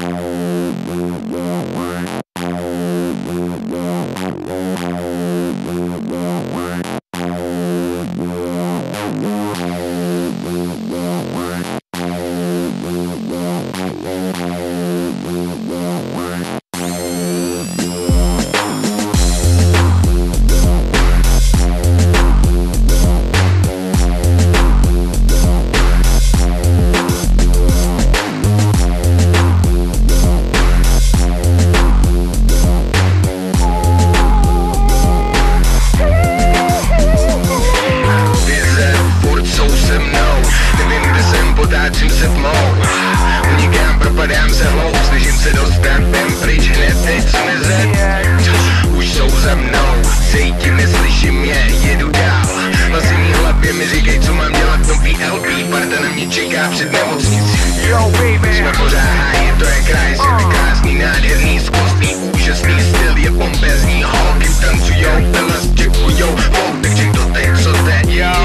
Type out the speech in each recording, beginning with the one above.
Otáčím se tmou, unikám, propadám se hloub, snažím se dostat ven pryč hned teď zmizet. Už jsou za mnou, cítím, neslyším je, jedu dál. Hlasy mý hlavě mi říkej, co mám dělat, nový LP, parta na mě čeká před nemocnicí. Jsme pořád háji, to je kraj, svět je krásný, nádherný, skvostný, úžasný styl je pompezní, holky tancujou, pelas děkujou, tak ček to teď, co teď,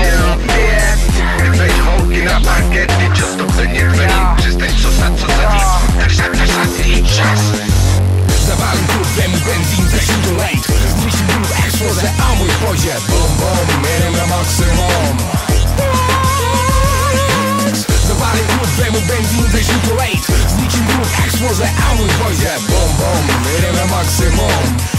veď holky na parkety, často plně tvrý, přestaň co zadít, tak čas. Zawalím klub, vemu benzín, začnu to lejt, zničím klub, exploze a můj požet, bom bom, jedem na maximum. Zawalím klub, vemu benzín, začnu to lejt, zničím klub, exploze a můj požet, bom bom, jedem na maximum.